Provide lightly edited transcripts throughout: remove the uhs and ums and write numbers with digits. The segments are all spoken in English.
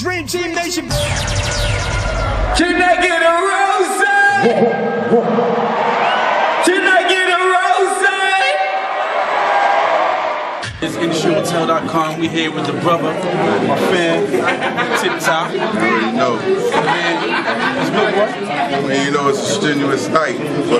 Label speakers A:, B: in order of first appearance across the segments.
A: Dream Team Nation.
B: Can I get a rose? Can I get a rose?
C: It's IndustryHotel.com. We here with the brother, my fan, Tip Top.
D: You already know.
C: Man, it's good, boy.
D: I mean, you know, it's a strenuous night, but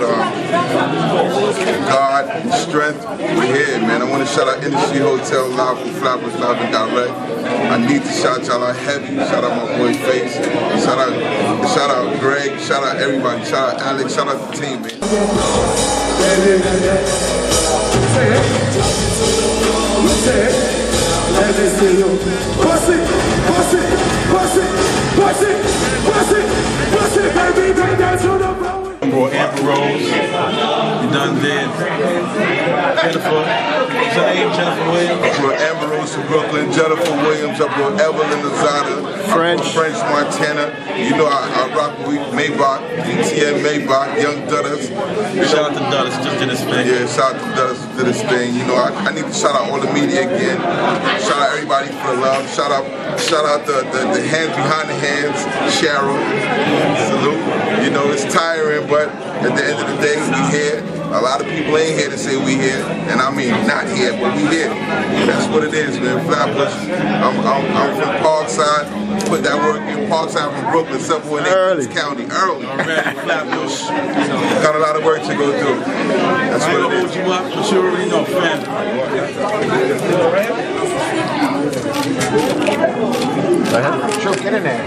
D: God, strength, we're here, man. I want to shout out Industry Hotel live from Flappers Live and Direct. I need to shout y'all out heavy. Shout out my boy Face. Shout out Greg. Shout out everybody. Shout out Alex. Shout out the team, man.
C: Bro, Amber Rose, you done did Jennifer, what's her name? Jennifer Williams?
D: I brought Amber Rose from Brooklyn, Jennifer Williams, I brought Evelyn Lozada, French Montana. You know I rock with Maybach, ETN Maybach, Young Dutters.
C: Shout out to Dutters, just did his thing.
D: Yeah, shout out to Dutters, did his thing. You know, I need to shout out all the media again. Shout out everybody for the love. Shout out the hands behind the hands, Cheryl. Salute. You know, it's tiring, but at the end of the day, we here. A lot of people ain't here to say we here, and I mean not here, but we here. That's what it is, man. Flatbush. I'm from Parkside. Put that work in Parkside from Brooklyn, somewhere in Early County. Early.
C: Already, Flatbush.
D: Got a lot of work to go through. That's what it is.
C: You up, but you already know, fam.
A: Sure, get in there.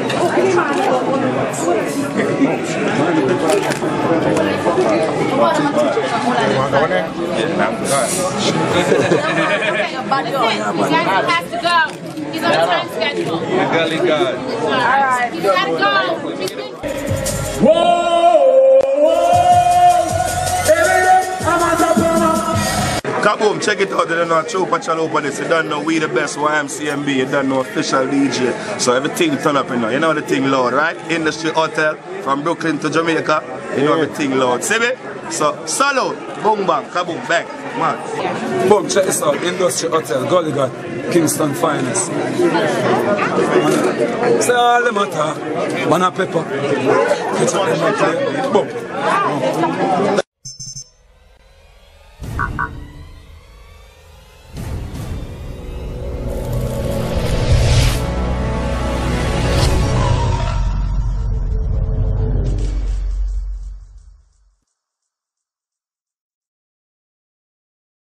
E: He has to go. He's on a time schedule.
C: Gully God.
E: Alright. He's gotta go.
F: Kaboom, check it out. You don't know Chupa Chalupa this. You don't know we the best YMCMB. You don't know official DJ. So everything turn up, you know. You know the thing loud, right? Industry Hotel from Brooklyn to Jamaica. You know everything loud. See me? So salute, boom bang, kaboom, back, man.
B: Boom, check this out. Industry Hotel, Gully God, Kingston Finest. Say all the matter. Man a pepper. Boom.